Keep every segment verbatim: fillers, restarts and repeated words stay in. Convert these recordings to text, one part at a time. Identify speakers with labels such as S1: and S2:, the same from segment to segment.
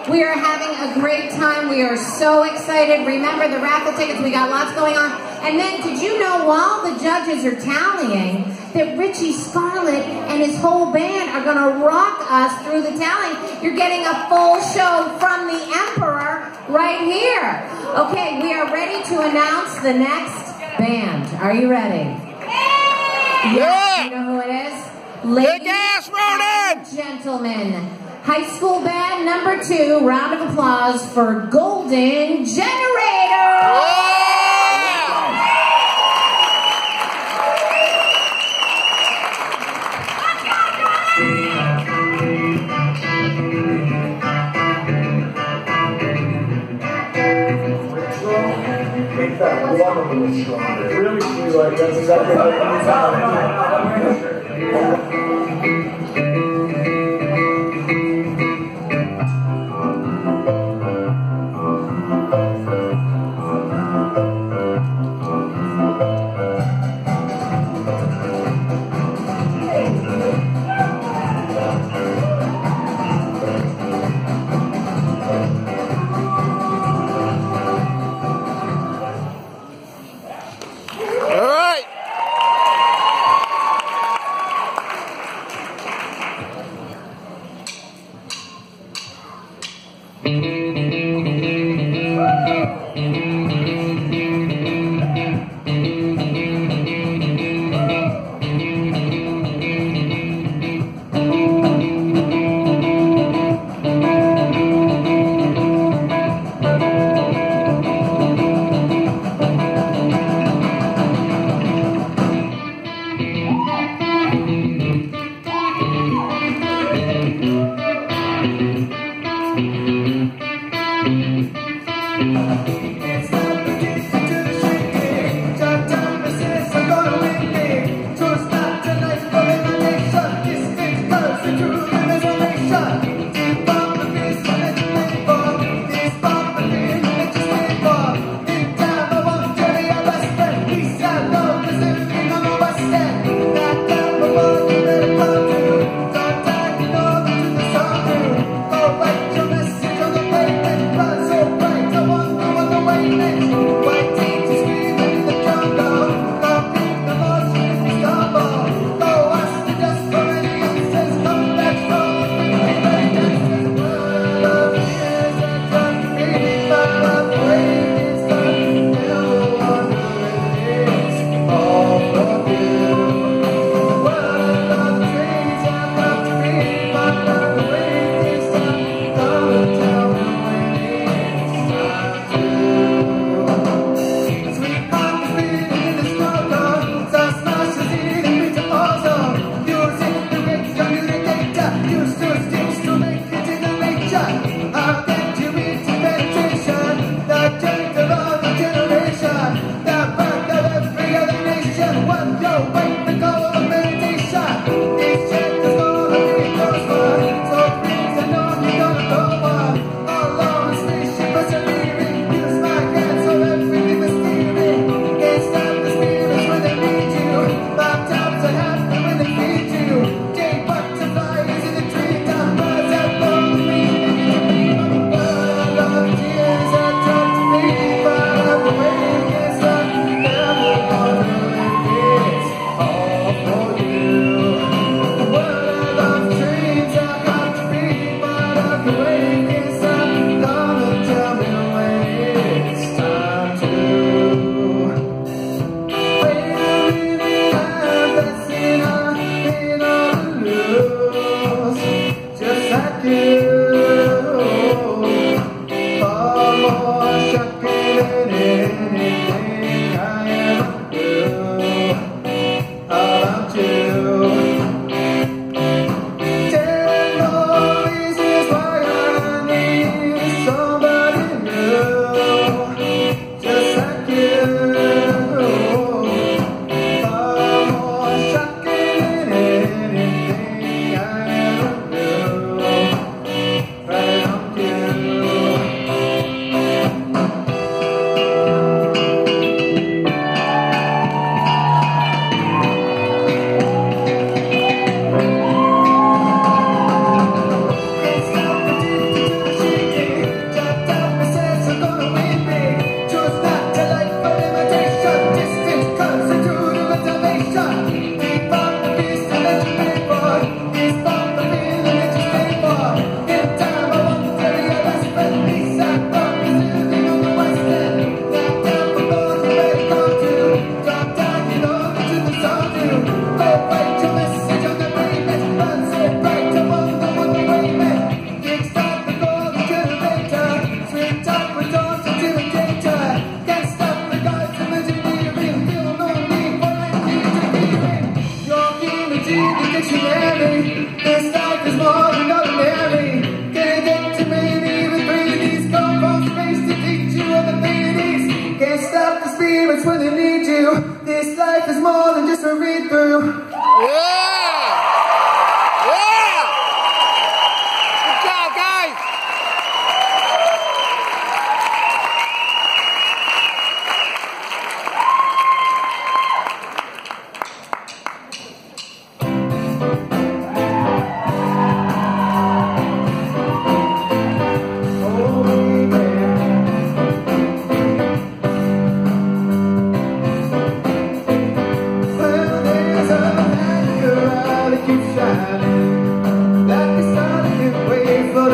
S1: We are having a great time. We are so excited. Remember the raffle tickets, we got lots going on. And then did you know while the judges are tallying that Richie Scarlett and his whole band are gonna rock us through the tallying? You're getting a full show from the Emperor right here. Okay, we are ready to announce the next band. Are you ready?
S2: Yeah!
S1: Yes, you know who it is? Ladies
S2: ass, Ronan!
S1: and gentlemen, high school band number two, round of applause for Golden Generator!
S2: Yeah!
S3: Make that one a little stronger. Really feel like that's exactly what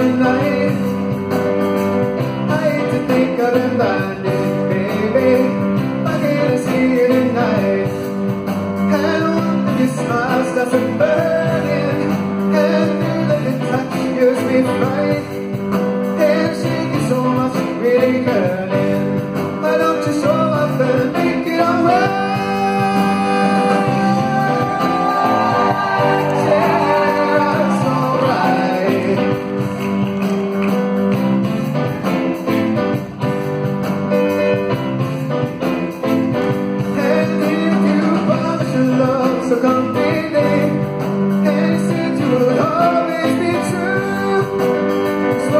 S4: at night. I hate to think of them blinded, baby. Why can't I see you tonight? And one that your smile starts to burning, and you let it touch gives me fright. And shaking so much, really burning. Why don't you show up and make it alright? So completely, and said you would always be true.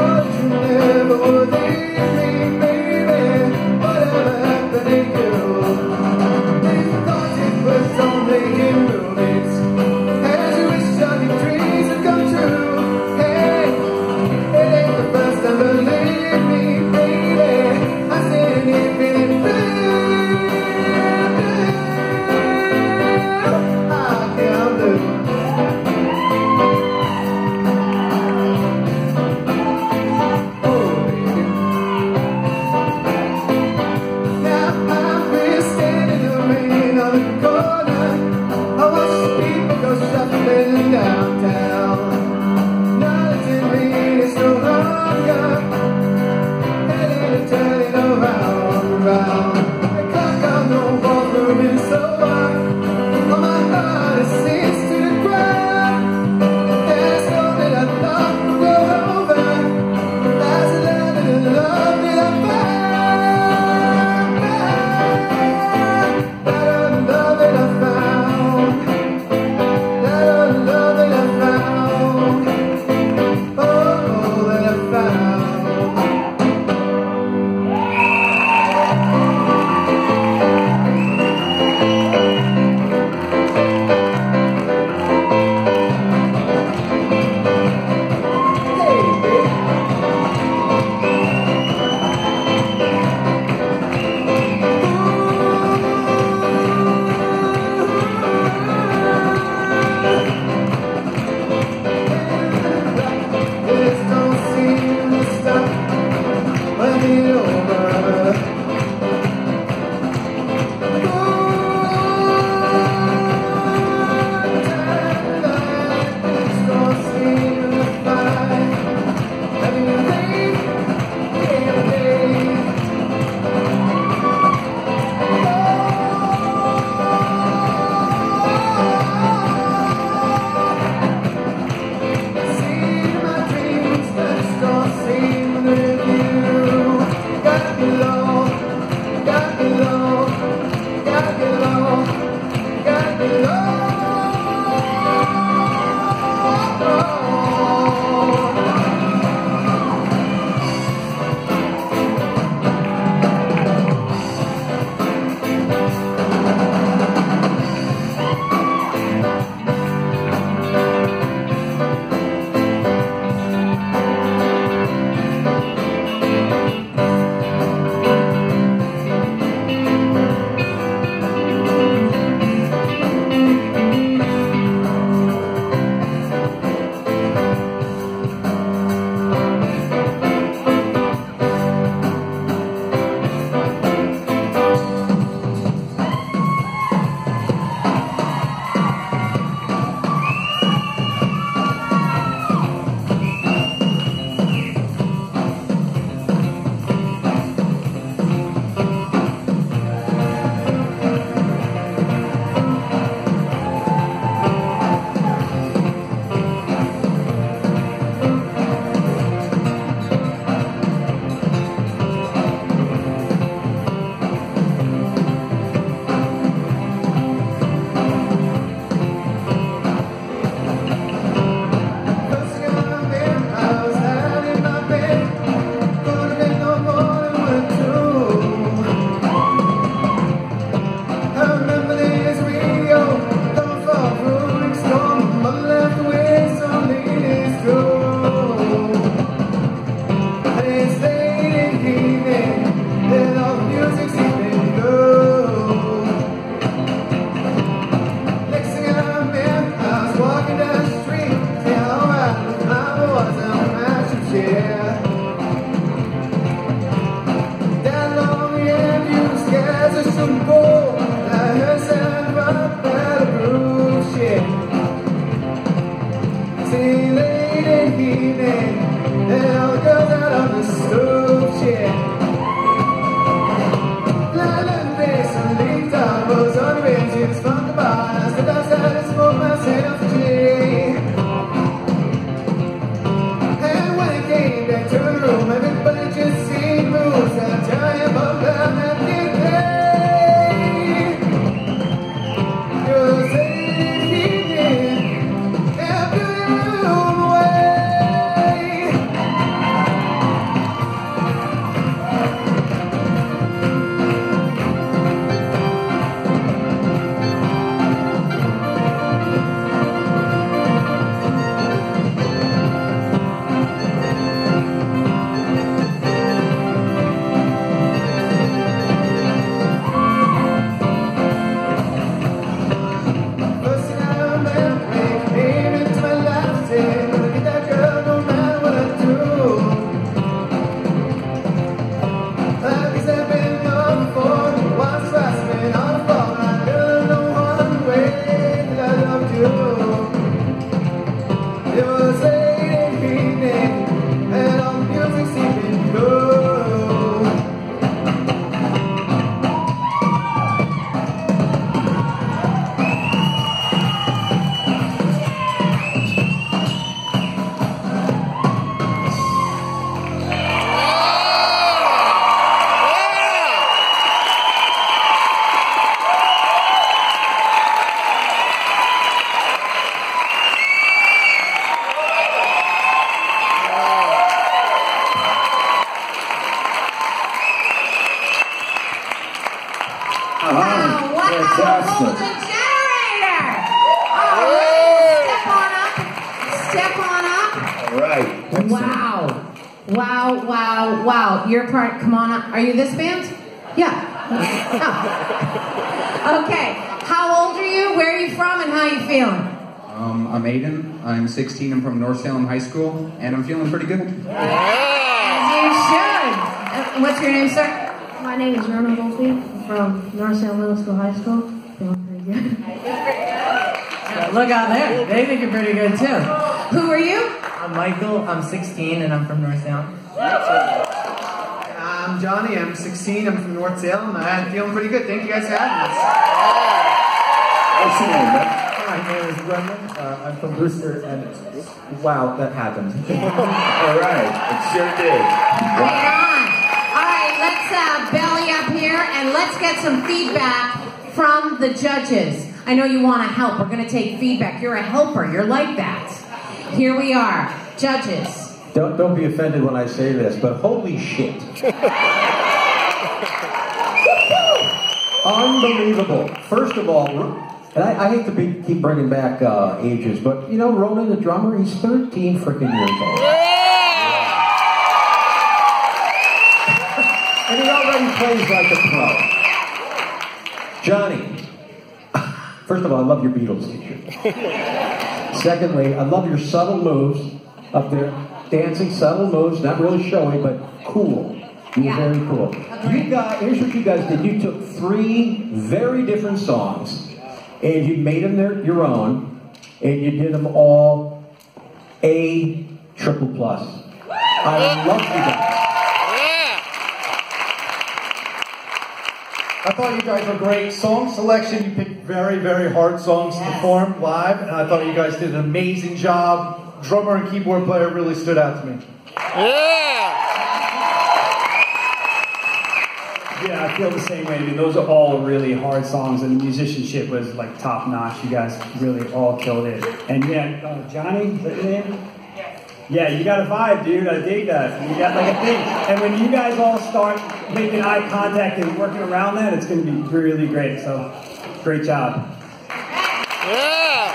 S1: the generator. All right, step on up. Step on up.
S3: All right.
S1: Wow. Wow, wow, wow. Your part, come on up. Are you this band? Yeah. Oh. Okay. How old are you? Where are you from and how are you feeling?
S5: Um, I'm Aiden. I'm sixteen. I'm from North Salem High School, and I'm feeling pretty good.
S1: As you should. Uh, what's your name, sir?
S6: My name is Ronald Wolfie. I'm from North Salem Middle School High School. Feeling pretty good.
S7: Yeah, look out there. They think you're pretty good, too.
S1: Who are you?
S7: I'm Michael. I'm sixteen, and I'm from North Salem.
S4: I'm Johnny. I'm sixteen. I'm from North Salem. I'm feeling pretty good. Thank you guys for having us.
S3: What's your name, man?
S8: My name is Brendan. Uh, I'm from Brewster, and wow, that happened.
S3: All right. It sure did.
S1: Right on. All right, let's uh, belly up here and let's get some feedback from the judges. I know you want to help. We're going to take feedback. You're a helper. You're like that. Here we are. Judges.
S8: Don't don't be offended when I say this, but holy shit. Unbelievable. First of all, and I, I hate to be, keep bringing back uh, ages, but you know, Ronan the drummer, he's thirteen freaking years old. And he already plays like a pro. Johnny, first of all, I love your Beatles t-shirt. Secondly, I love your subtle moves up there. Dancing, subtle moves, not really showy, but cool. You were
S1: Yeah.
S8: very cool. You got, here's what you guys did. You took three very different songs, and you made them their, your own, and you did them all A triple plus. I love you guys.
S9: I thought you guys were great. Song selection, you picked very, very hard songs to perform live, and I thought you guys did an amazing job. Drummer and keyboard player really stood out to me.
S2: Yeah!
S10: Yeah, I feel the same way. I mean, those are all really hard songs, and the musicianship was like top notch. You guys really all killed it. And yeah, uh, Johnny, is that your name? Yeah, you got a vibe, dude. I dig that. You got like a thing. And when you guys all start making eye contact and working around that, it's going to be really great. So, great job.
S2: Yeah!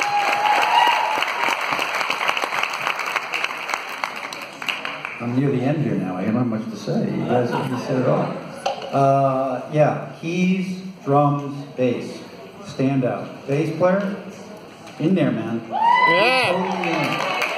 S8: I'm near the end here now. I don't have much to say. You guys have said it all. Uh, yeah, keys, drums, bass. Stand out. Bass player, in there, man.
S2: Yeah!
S8: Totally in.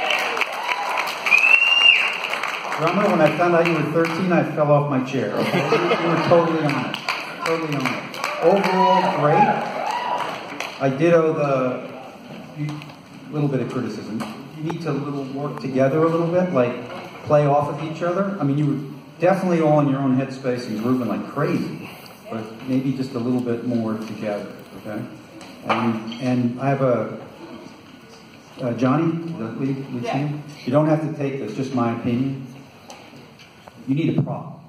S8: Drummer, when I found out you were thirteen, I fell off my chair. Okay? You were totally on it. Totally on it. Overall, great. I did owe the little bit of criticism. You need to little work together a little bit, like play off of each other. I mean, you were definitely all in your own headspace and grooving like crazy, but maybe just a little bit more together, okay? Um, and I have a, uh, Johnny, the lead, lead
S1: Yeah.
S8: singer. You don't have to take this, just my opinion. You need a prop.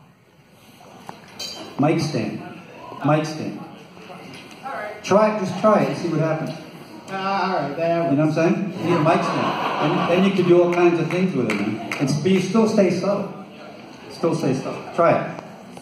S8: Mic stand. Mic stand. Try it, just try it and see what happens.
S4: Uh, all right, there.
S8: You know what I'm saying? You need a mic stand. And then you can do all kinds of things with it, man. And but you still stay subtle. Still stay subtle. Try it.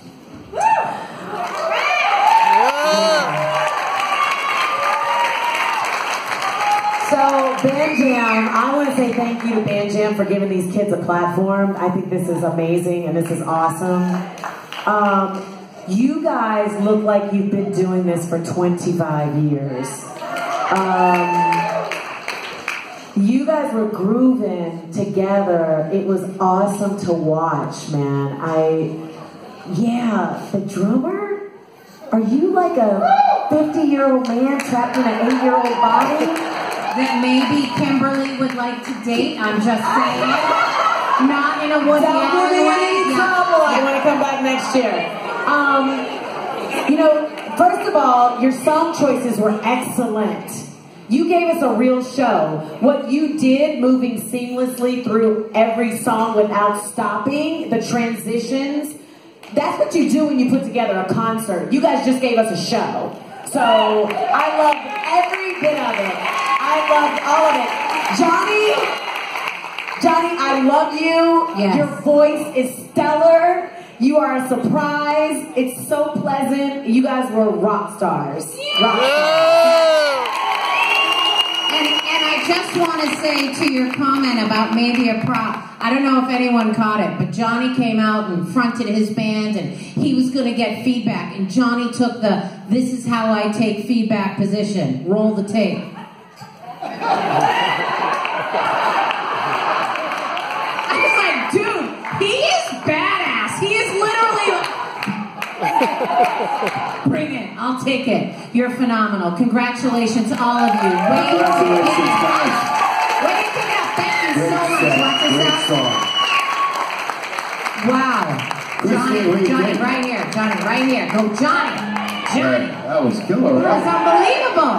S11: So, Band Jam, I want to say thank you to Band Jam for giving these kids a platform. I think this is amazing and this is awesome. Um, you guys look like you've been doing this for twenty-five years. Um, you guys were grooving together. It was awesome to watch, man. I, yeah, the drummer? Are you like a fifty-year-old man trapped in an eight-year-old body?
S1: That maybe Kimberly would like to date. I'm just saying. Not in a Woody
S11: Don't give me
S1: Allen
S11: any
S1: way.
S11: trouble. I want to come back next year. Um, you know, first of all, your song choices were excellent. You gave us a real show. What you did, moving seamlessly through every song without stopping, the transitions, that's what you do when you put together a concert. You guys just gave us a show. So, I loved every bit of it. I loved all of it. Johnny, Johnny, I love you.
S1: Yes.
S11: Your voice is stellar. You are a surprise. It's so pleasant. You guys were rock stars. Rock stars.
S1: And, and I just want to say to your comment about maybe a prop, I don't know if anyone caught it, but Johnny came out and fronted his band and he was going to get feedback. And Johnny took the, this is how I take feedback position. Roll the tape. I was like, dude, he is badass. He is literally... Bring it. I'll take it. You're phenomenal. Congratulations, all of you. Way to get Way to get Thank you so much. Great song. Wow. Johnny, Johnny, right here. Johnny, right here. Go, Johnny. Johnny.
S12: That was killer, right?
S1: That was unbelievable.